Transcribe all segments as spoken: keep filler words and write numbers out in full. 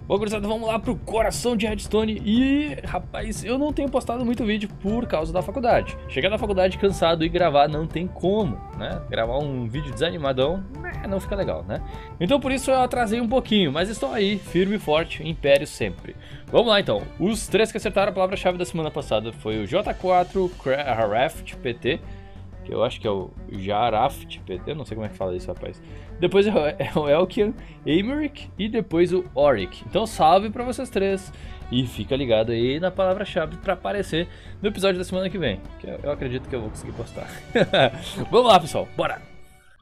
Bom, gurizada, vamos lá pro coração de Redstone. E, rapaz, eu não tenho postado muito vídeo por causa da faculdade. Chegar na faculdade cansado e gravar não tem como, né? Gravar um vídeo desanimadão, né, não fica legal, né? Então por isso eu atrasei um pouquinho, mas estou aí, firme e forte, império sempre. Vamos lá então. Os três que acertaram a palavra-chave da semana passada foi o J quatro Craft P T, que eu acho que é o Jaraft P T, eu não sei como é que fala isso, rapaz. Depois é o Elkian Emerick e depois o Oric. Então salve pra vocês três e fica ligado aí na palavra-chave pra aparecer no episódio da semana que vem, que eu acredito que eu vou conseguir postar. Vamos lá, pessoal, bora!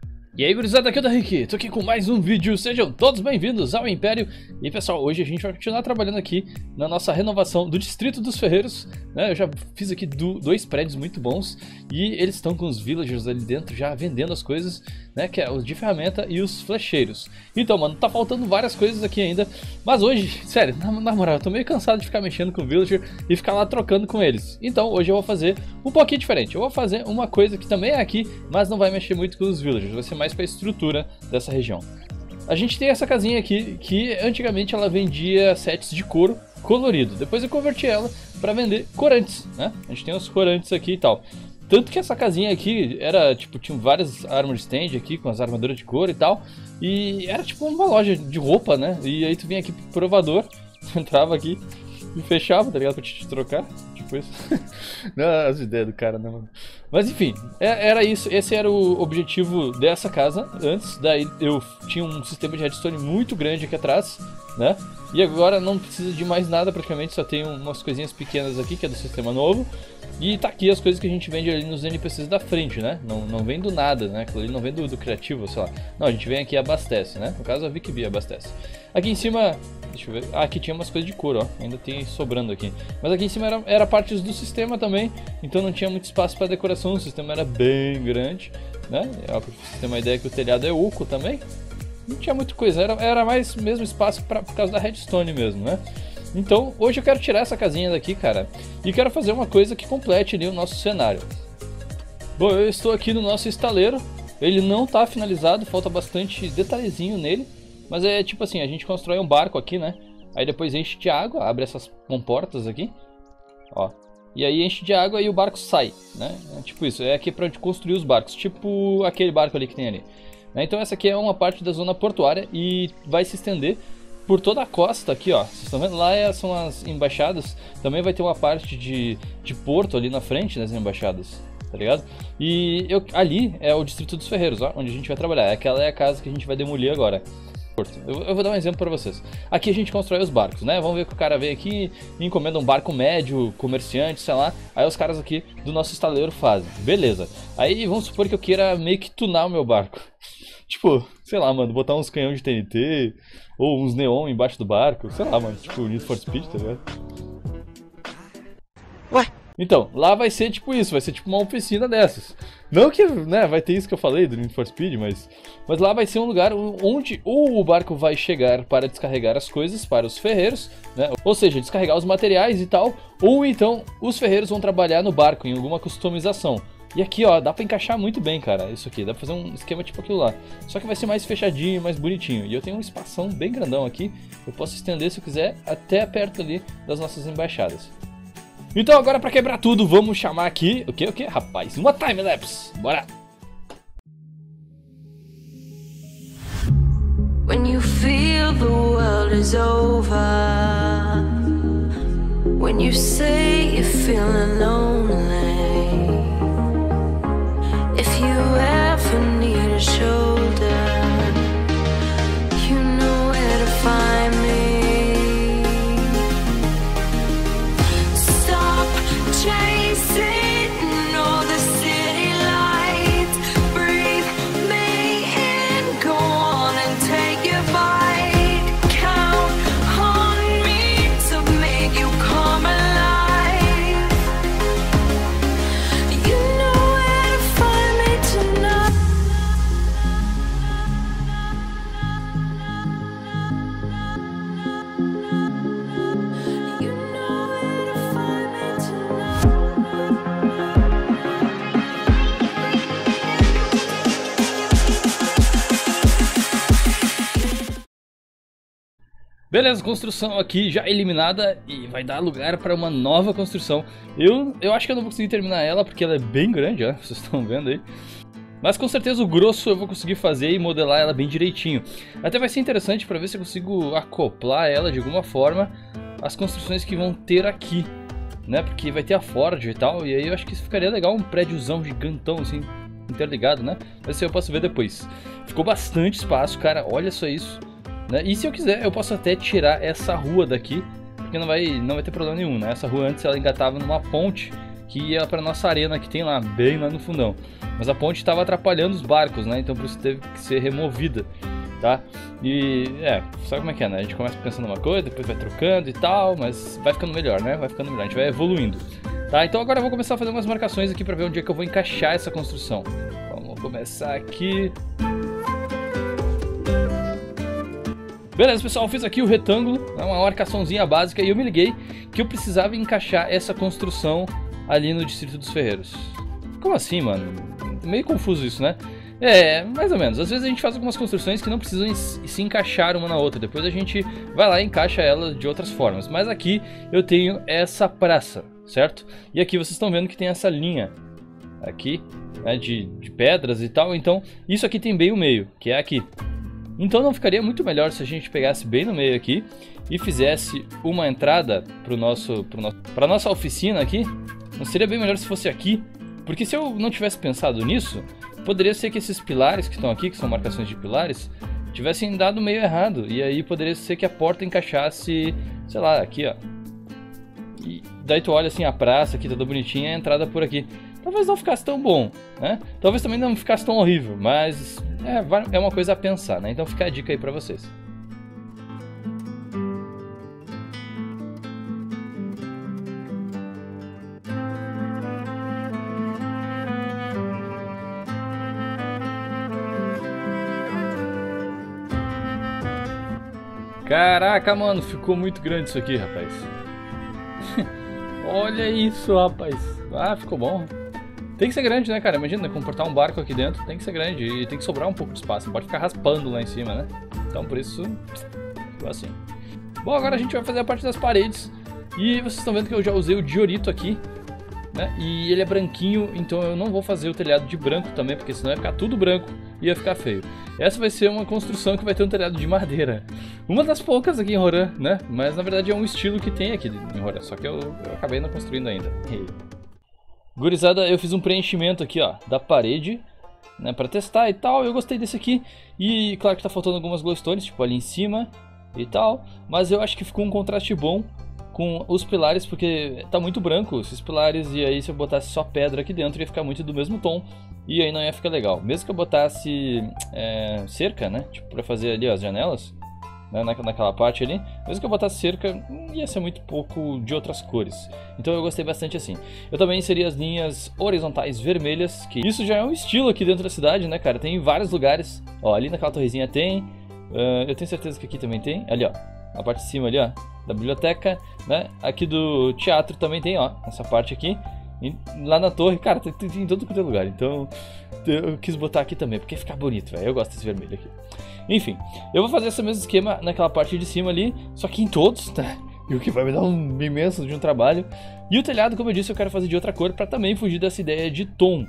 E aí, gurizada, aqui é o Henrique, tô aqui com mais um vídeo, sejam todos bem-vindos ao Império. E pessoal, hoje a gente vai continuar trabalhando aqui na nossa renovação do Distrito dos Ferreiros, né? Eu já fiz aqui do, dois prédios muito bons e eles estão com os villagers ali dentro já vendendo as coisas, né? Que é os de ferramenta e os flecheiros. Então, mano, tá faltando várias coisas aqui ainda, mas hoje, sério, na, na moral, eu tô meio cansado de ficar mexendo com o villager e ficar lá trocando com eles. Então, hoje eu vou fazer um pouquinho diferente, eu vou fazer uma coisa que também é aqui, mas não vai mexer muito com os villagers, vai ser mais para a estrutura dessa região. A gente tem essa casinha aqui que antigamente ela vendia sets de couro colorido. Depois eu converti ela para vender corantes, né? A gente tem os corantes aqui e tal. Tanto que essa casinha aqui era tipo, tinha várias armor stand aqui com as armaduras de couro e tal. E era tipo uma loja de roupa, né? E aí tu vinha aqui pro provador, entrava aqui e fechava, tá ligado? Pra te trocar. Tipo isso. Não, as ideias do cara, né, mano? Mas enfim, era isso. Esse era o objetivo dessa casa antes. Daí eu tinha um sistema de redstone muito grande aqui atrás, né? E agora não precisa de mais nada, praticamente só tem umas coisinhas pequenas aqui, que é do sistema novo. E tá aqui as coisas que a gente vende ali nos N P Cs da frente, né? Não, não vem do nada, né? Aquilo ali não vem do, do criativo, sei lá. Não, a gente vem aqui e abastece, né? No caso a VicV abastece. Aqui em cima, deixa eu ver. Ah, aqui tinha umas coisas de couro, ó. Ainda tem sobrando aqui. Mas aqui em cima era, era partes do sistema também, então não tinha muito espaço para decoração. O sistema era bem grande, né? Pra você ter uma ideia que o telhado é oco também. Não tinha muita coisa, era, era mais mesmo espaço pra, por causa da redstone mesmo, né? Então, hoje eu quero tirar essa casinha daqui, cara, e quero fazer uma coisa que complete ali o nosso cenário. Bom, eu estou aqui no nosso estaleiro, ele não está finalizado, falta bastante detalhezinho nele, mas é tipo assim, a gente constrói um barco aqui, né? Aí depois enche de água, abre essas comportas aqui, ó, e aí enche de água e o barco sai, né? É tipo isso, é aqui pra gente construir os barcos, tipo aquele barco ali que tem ali. Então essa aqui é uma parte da zona portuária e vai se estender por toda a costa aqui, ó. Vocês estão vendo? Lá é, são as embaixadas. Também vai ter uma parte de, de porto ali na frente das embaixadas, tá ligado? E eu, ali é o Distrito dos Ferreiros, ó, onde a gente vai trabalhar. Aquela é a casa que a gente vai demolir agora. Eu, eu vou dar um exemplo pra vocês. Aqui a gente constrói os barcos, né? Vamos ver que o cara vem aqui e encomenda um barco médio, comerciante, sei lá. Aí os caras aqui do nosso estaleiro fazem. Beleza. Aí vamos supor que eu queira meio que tunar o meu barco. Tipo, sei lá, mano, botar uns canhões de T N T ou uns neon embaixo do barco, sei lá, mano, tipo Need for Speed, tá ligado? Ué? Então, lá vai ser tipo isso, vai ser tipo uma oficina dessas. Não que, né, vai ter isso que eu falei do Need for Speed, mas, mas lá vai ser um lugar onde ou o barco vai chegar para descarregar as coisas para os ferreiros, né? Ou seja, descarregar os materiais e tal, ou então os ferreiros vão trabalhar no barco em alguma customização. E aqui, ó, dá pra encaixar muito bem, cara, isso aqui, dá pra fazer um esquema tipo aquilo lá. Só que vai ser mais fechadinho, mais bonitinho. E eu tenho um espação bem grandão aqui, eu posso estender se eu quiser até perto ali das nossas embaixadas. Então agora pra quebrar tudo, vamos chamar aqui, o que, o que, rapaz? Uma time-lapse, bora! When you feel the world is over, when you say you're feeling lonely, if you ever need a shoulder, you know where to find me. Stop chasing all the city lights, breathe me in, go on and take your bite. Count on me to make you come alive. Beleza, construção aqui já eliminada e vai dar lugar para uma nova construção. Eu, eu acho que eu não vou conseguir terminar ela porque ela é bem grande, ó, vocês estão vendo aí. Mas com certeza o grosso eu vou conseguir fazer e modelar ela bem direitinho. Até vai ser interessante para ver se eu consigo acoplar ela de alguma forma às construções que vão ter aqui, né? Porque vai ter a Ford e tal, e aí eu acho que ficaria legal um prédiozão gigantão assim, interligado, né? Mas isso eu posso ver depois. Ficou bastante espaço, cara, olha só isso. Né? E se eu quiser, eu posso até tirar essa rua daqui, porque não vai, não vai ter problema nenhum, né? Essa rua antes ela engatava numa ponte que ia para nossa arena que tem lá, bem lá no fundão. Mas a ponte estava atrapalhando os barcos, né? Então por isso teve que ser removida, tá? E é, sabe como é que é, né? A gente começa pensando uma coisa, depois vai trocando e tal, mas vai ficando melhor, né? Vai ficando melhor, a gente vai evoluindo. Tá, então agora eu vou começar a fazer umas marcações aqui para ver onde é que eu vou encaixar essa construção. Vamos começar aqui. Beleza, pessoal, eu fiz aqui o retângulo, uma marcaçãozinha básica, e eu me liguei que eu precisava encaixar essa construção ali no Distrito dos Ferreiros. Como assim, mano? Meio confuso isso, né? É, mais ou menos. Às vezes a gente faz algumas construções que não precisam se encaixar uma na outra. Depois a gente vai lá e encaixa ela de outras formas. Mas aqui eu tenho essa praça, certo? E aqui vocês estão vendo que tem essa linha aqui, né, de, de pedras e tal. Então isso aqui tem bem o meio, que é aqui. Então não ficaria muito melhor se a gente pegasse bem no meio aqui e fizesse uma entrada para o nosso, pro nosso, para nossa oficina aqui? Não seria bem melhor se fosse aqui? Porque se eu não tivesse pensado nisso, poderia ser que esses pilares que estão aqui, que são marcações de pilares, tivessem dado meio errado. E aí poderia ser que a porta encaixasse, sei lá, aqui ó. E daí tu olha assim a praça aqui toda bonitinha, a entrada por aqui. Talvez não ficasse tão bom, né? Talvez também não ficasse tão horrível, mas é, é uma coisa a pensar, né? Então fica a dica aí pra vocês. Caraca, mano, ficou muito grande isso aqui, rapaz. Olha isso, rapaz. Ah, ficou bom. Tem que ser grande, né, cara? Imagina, comportar um barco aqui dentro tem que ser grande e tem que sobrar um pouco de espaço. Não pode ficar raspando lá em cima, né? Então, por isso, ficou assim. Bom, agora a gente vai fazer a parte das paredes. E vocês estão vendo que eu já usei o diorito aqui, né? E ele é branquinho, então eu não vou fazer o telhado de branco também, porque senão ia ficar tudo branco e ia ficar feio. Essa vai ser uma construção que vai ter um telhado de madeira. Uma das poucas aqui em Horan, né? Mas na verdade é um estilo que tem aqui em Horan, só que eu, eu acabei não construindo ainda. Gurizada, eu fiz um preenchimento aqui, ó, da parede, né, pra testar e tal. Eu gostei desse aqui. E claro que tá faltando algumas glowstones, tipo ali em cima e tal. Mas eu acho que ficou um contraste bom com os pilares, porque tá muito branco esses pilares. E aí se eu botasse só pedra aqui dentro ia ficar muito do mesmo tom. E aí não ia ficar legal. Mesmo que eu botasse é, cerca, né, tipo pra fazer ali ó, as janelas, né, naquela parte ali, mesmo que eu botasse cerca, ia ser muito pouco de outras cores. Então eu gostei bastante assim. Eu também inseri as linhas horizontais vermelhas, que isso já é um estilo aqui dentro da cidade, né, cara? Tem em vários lugares. Ó, ali naquela torrezinha tem. Uh, eu tenho certeza que aqui também tem. Ali, ó, na parte de cima ali, ó, da biblioteca, né? Aqui do teatro também tem, ó, essa parte aqui. E lá na torre, cara, tem, tem, tem em todo quanto é lugar. Então eu quis botar aqui também, porque fica bonito, velho. Eu gosto desse vermelho aqui. Enfim, eu vou fazer esse mesmo esquema naquela parte de cima ali, só que em todos, tá? E o que vai me dar um imenso de um trabalho. E o telhado, como eu disse, eu quero fazer de outra cor para também fugir dessa ideia de tom.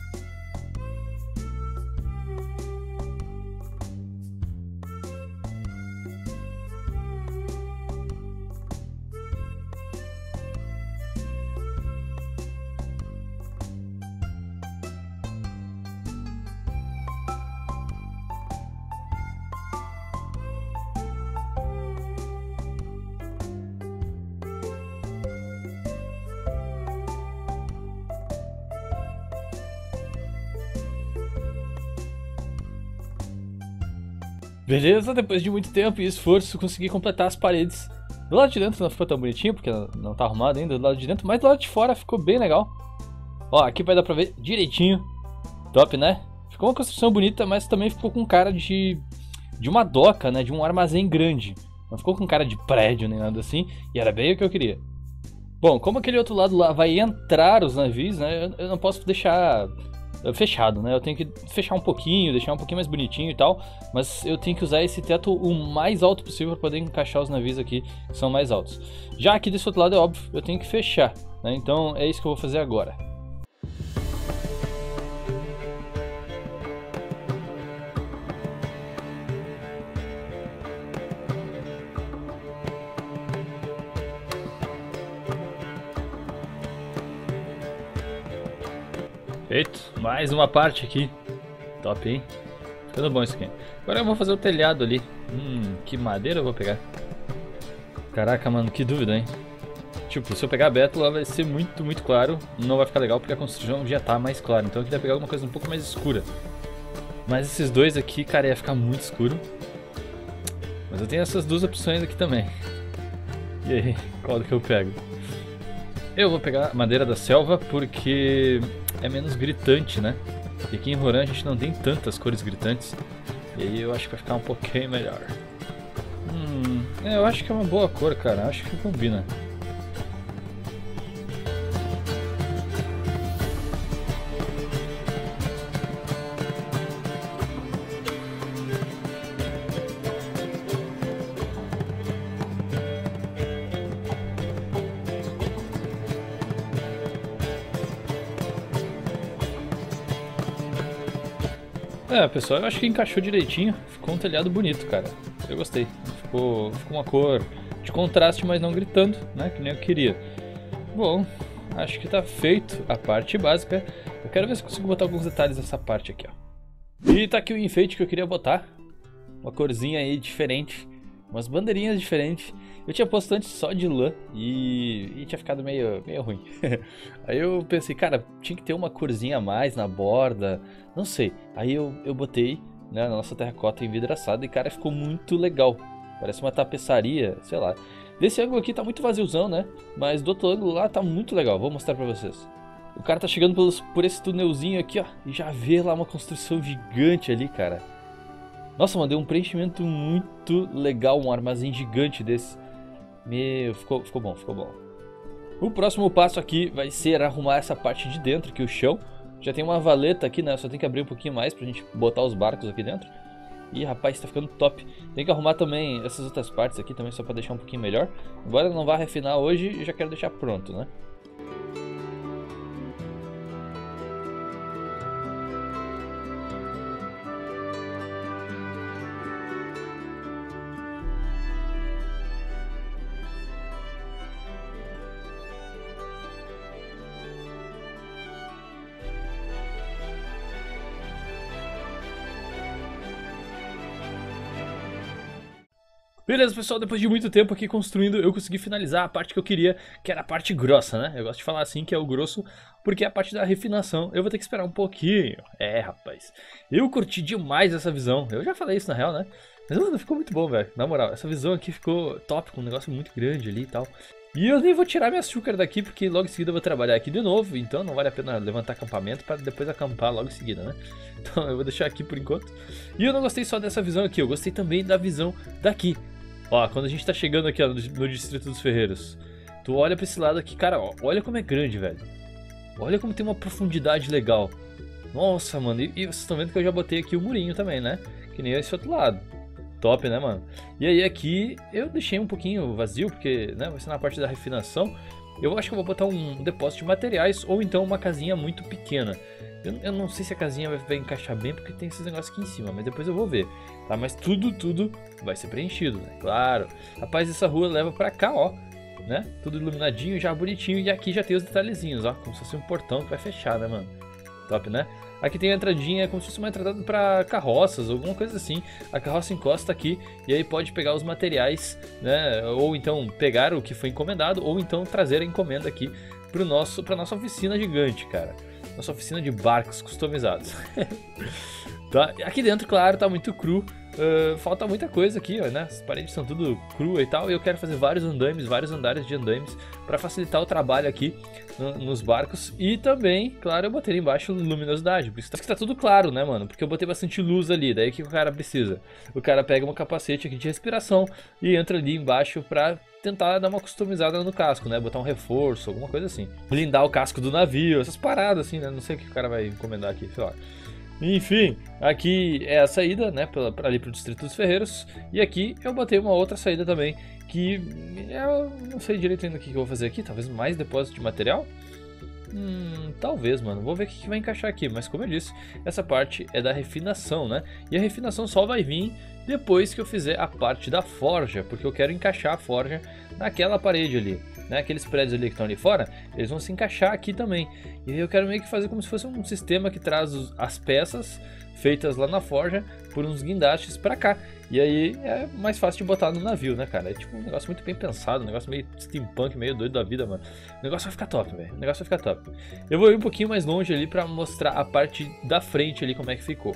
Beleza, depois de muito tempo e esforço, consegui completar as paredes. Do lado de dentro não ficou tão bonitinho, porque não tá arrumado ainda do lado de dentro, mas do lado de fora ficou bem legal. Ó, aqui vai dar pra ver direitinho. Top, né? Ficou uma construção bonita, mas também ficou com cara de, de uma doca, né? De um armazém grande. Não ficou com cara de prédio nem nada assim, e era bem o que eu queria. Bom, como aquele outro lado lá vai entrar os navios, né? Eu, eu não posso deixar fechado, né? Eu tenho que fechar um pouquinho, deixar um pouquinho mais bonitinho e tal, mas eu tenho que usar esse teto o mais alto possível para poder encaixar os navios aqui que são mais altos. Já aqui desse outro lado é óbvio, eu tenho que fechar, né? Então é isso que eu vou fazer agora. Feito, mais uma parte aqui. Top, hein? Ficando bom isso aqui. Agora eu vou fazer o telhado ali. Hum, que madeira eu vou pegar? Caraca, mano, que dúvida, hein? Tipo, se eu pegar a bétula vai ser muito, muito claro. Não vai ficar legal porque a construção já tá mais clara. Então eu queria pegar alguma coisa um pouco mais escura. Mas esses dois aqui, cara, ia ficar muito escuro. Mas eu tenho essas duas opções aqui também. E aí, qual que eu pego? Eu vou pegar madeira da selva porque é menos gritante, né? E aqui em Roran a gente não tem tantas cores gritantes. E aí eu acho que vai ficar um pouquinho melhor. Hum, é, eu acho que é uma boa cor, cara. Acho que combina. É, pessoal, eu acho que encaixou direitinho. Ficou um telhado bonito, cara. Eu gostei. Ficou, ficou uma cor de contraste, mas não gritando, né? Que nem eu queria. Bom, acho que tá feito a parte básica. Eu quero ver se consigo botar alguns detalhes nessa parte aqui, ó. E tá aqui o enfeite que eu queria botar. Uma corzinha aí diferente. Umas bandeirinhas diferentes. Eu tinha posto antes só de lã e, e tinha ficado meio, meio ruim. Aí eu pensei, cara, tinha que ter uma corzinha a mais na borda. Não sei. Aí eu, eu botei, né, na nossa terracota envidraçada e, cara, ficou muito legal. Parece uma tapeçaria, sei lá. Desse ângulo aqui tá muito vaziozão, né? Mas do outro ângulo lá tá muito legal. Vou mostrar pra vocês. O cara tá chegando pelos, por esse túnelzinho aqui, ó. E já vê lá uma construção gigante ali, cara. Nossa, mano, deu um preenchimento muito legal, um armazém gigante desse. Meu, ficou, ficou bom, ficou bom. O próximo passo aqui vai ser arrumar essa parte de dentro, aqui o chão. Já tem uma valeta aqui, né? Só tem que abrir um pouquinho mais pra gente botar os barcos aqui dentro. Ih, rapaz, tá ficando top. Tem que arrumar também essas outras partes aqui também, só pra deixar um pouquinho melhor. Embora não vá refinar hoje, eu já quero deixar pronto, né? Beleza, pessoal, depois de muito tempo aqui construindo, eu consegui finalizar a parte que eu queria, que era a parte grossa, né? Eu gosto de falar assim, que é o grosso, porque é a parte da refinação. Eu vou ter que esperar um pouquinho. É, rapaz, eu curti demais essa visão. Eu já falei isso na real, né? Mas, mano, ficou muito bom, velho. Na moral, essa visão aqui ficou top, com um negócio muito grande ali e tal. E eu nem vou tirar minha açúcar daqui, porque logo em seguida eu vou trabalhar aqui de novo. Então não vale a pena levantar acampamento para depois acampar logo em seguida, né? Então eu vou deixar aqui por enquanto. E eu não gostei só dessa visão aqui, eu gostei também da visão daqui. Ó, quando a gente tá chegando aqui ó, no, no Distrito dos Ferreiros, tu olha pra esse lado aqui, cara, ó, olha como é grande, velho. Olha como tem uma profundidade legal. Nossa, mano, e, e vocês estão vendo que eu já botei aqui o murinho também, né? Que nem esse outro lado. Top, né, mano? E aí aqui eu deixei um pouquinho vazio, porque, né, vai ser na parte da refinação. Eu acho que eu vou botar um depósito de materiais ou então uma casinha muito pequena. Eu, eu não sei se a casinha vai, vai encaixar bem porque tem esses negócios aqui em cima, mas depois eu vou ver, tá? Mas tudo, tudo vai ser preenchido, né? Claro. Rapaz, essa rua leva pra cá, ó, né? Tudo iluminadinho, já bonitinho. E aqui já tem os detalhezinhos, ó, como se fosse um portão que vai fechar, né, mano? Top, né? Aqui tem a entradinha, como se fosse uma entrada pra carroças, alguma coisa assim. A carroça encosta aqui e aí pode pegar os materiais, né? Ou então pegar o que foi encomendado, ou então trazer a encomenda aqui pro nosso, pra nossa oficina gigante, cara. Nossa oficina de barcos customizados. Tá? Aqui dentro, claro, tá muito cru. uh, falta muita coisa aqui, ó, né? As paredes são tudo cruas e tal, e eu quero fazer vários andames, vários andares de andames para facilitar o trabalho aqui no, nos barcos. E também, claro, eu botei ali embaixo luminosidade, por isso que tá tudo claro, né, mano? Porque eu botei bastante luz ali, daí o que o cara precisa? O cara pega um capacete aqui de respiração e entra ali embaixo pra tentar dar uma customizada no casco, né? Botar um reforço, alguma coisa assim. Blindar o casco do navio, essas paradas assim, né? Não sei o que o cara vai encomendar aqui, sei lá. Enfim, aqui é a saída, né, pra, pra ali pro Distrito dos Ferreiros. E aqui eu botei uma outra saída também, que eu não sei direito ainda o que eu vou fazer aqui. Talvez mais depósito de material? Hum, talvez, mano. Vou ver o que vai encaixar aqui. Mas como eu disse, essa parte é da refinação, né? E a refinação só vai vir depois que eu fizer a parte da forja, porque eu quero encaixar a forja naquela parede ali, né? Aqueles prédios ali que estão ali fora, eles vão se encaixar aqui também. E eu quero meio que fazer como se fosse um sistema que traz os, as peças feitas lá na forja por uns guindastes pra cá. E aí é mais fácil de botar no navio, né, cara? É tipo um negócio muito bem pensado, um negócio meio steampunk, meio doido da vida, mano. O negócio vai ficar top, velho. O negócio vai ficar top. Eu vou ir um pouquinho mais longe ali pra mostrar a parte da frente ali, como é que ficou.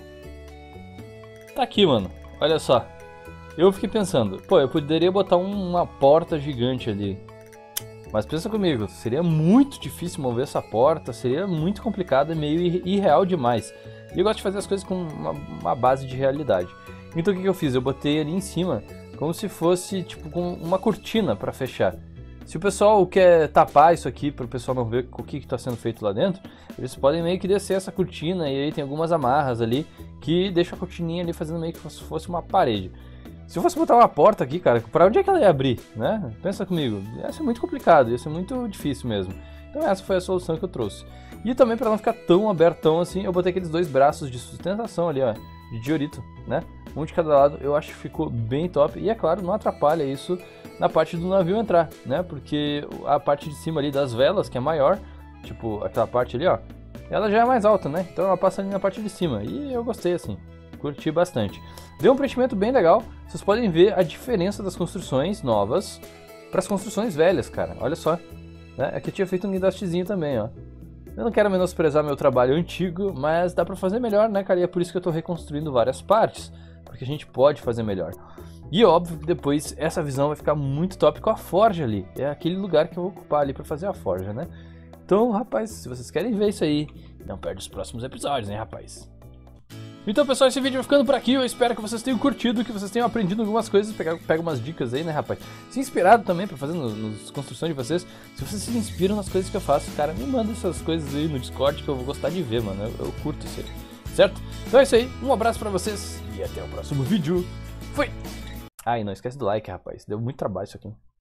Tá aqui, mano. Olha só. Eu fiquei pensando, pô, eu poderia botar uma porta gigante ali. Mas pensa comigo, seria muito difícil mover essa porta, seria muito complicado e meio irreal demais. E eu gosto de fazer as coisas com uma, uma base de realidade. Então o que, que eu fiz? Eu botei ali em cima como se fosse tipo com uma cortina para fechar. Se o pessoal quer tapar isso aqui para o pessoal não ver o que está sendo feito lá dentro, eles podem meio que descer essa cortina e aí tem algumas amarras ali que deixam a cortininha ali fazendo meio que se fosse uma parede. Se eu fosse botar uma porta aqui, cara, pra onde é que ela ia abrir, né? Pensa comigo, ia ser muito complicado, ia ser muito difícil mesmo. Então essa foi a solução que eu trouxe. E também pra não ficar tão abertão assim, eu botei aqueles dois braços de sustentação ali, ó, de diorito, né? Um de cada lado, eu acho que ficou bem top. E é claro, não atrapalha isso na parte do navio entrar, né? Porque a parte de cima ali das velas, que é maior, tipo aquela parte ali, ó, ela já é mais alta, né? Então ela passa ali na parte de cima. E eu gostei assim. Curti bastante. Deu um preenchimento bem legal. Vocês podem ver a diferença das construções novas para as construções velhas, cara. Olha só. Né? Aqui eu tinha feito um guindastezinho também, ó. Eu não quero menosprezar meu trabalho antigo, mas dá para fazer melhor, né, cara? E é por isso que eu tô reconstruindo várias partes, porque a gente pode fazer melhor. E óbvio que depois essa visão vai ficar muito top com a forja ali. É aquele lugar que eu vou ocupar ali para fazer a forja, né? Então, rapaz, se vocês querem ver isso aí, não perde os próximos episódios, hein, rapaz? Então, pessoal, esse vídeo vai ficando por aqui. Eu espero que vocês tenham curtido, que vocês tenham aprendido algumas coisas. Pega, pega umas dicas aí, né, rapaz? Se inspirado também pra fazer nas construções de vocês. Se vocês se inspiram nas coisas que eu faço, cara, me manda essas coisas aí no Discord que eu vou gostar de ver, mano. Eu, eu curto isso aí, certo? Então é isso aí. Um abraço pra vocês e até o próximo vídeo. Fui! Ah, e não esquece do like, rapaz. Deu muito trabalho isso aqui.